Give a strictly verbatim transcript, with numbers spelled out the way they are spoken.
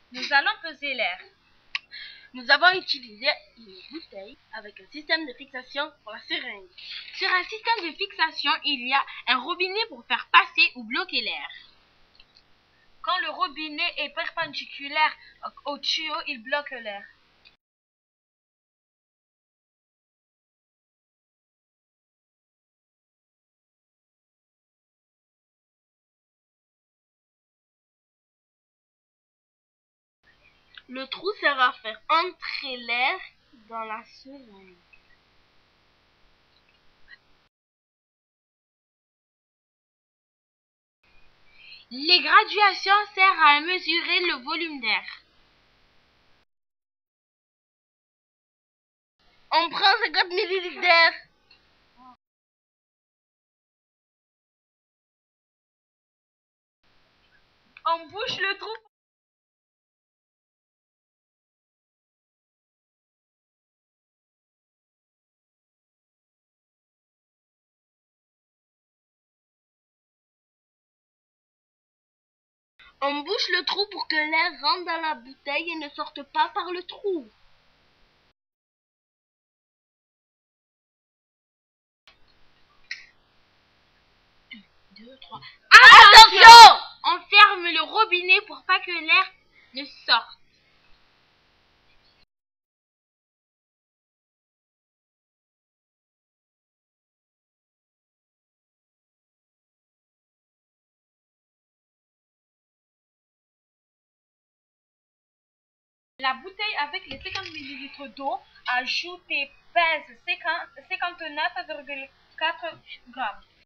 Nous allons peser l'air. Nous avons utilisé une bouteille avec un système de fixation pour la seringue. Sur un système de fixation, il y a un robinet pour faire passer ou bloquer l'air. Quand le robinet est perpendiculaire au tuyau, il bloque l'air. Le trou sert à faire entrer l'air dans la seringue. Les graduations servent à mesurer le volume d'air. On prend cinquante millilitres d'air. On bouche le trou. On bouche le trou pour que l'air rentre dans la bouteille et ne sorte pas par le trou. un, deux, trois. Attention! On ferme le robinet pour pas que l'air ne sorte. La bouteille avec les cinquante millilitres d'eau, ajoutée, pèse cinquante-neuf virgule quatre grammes.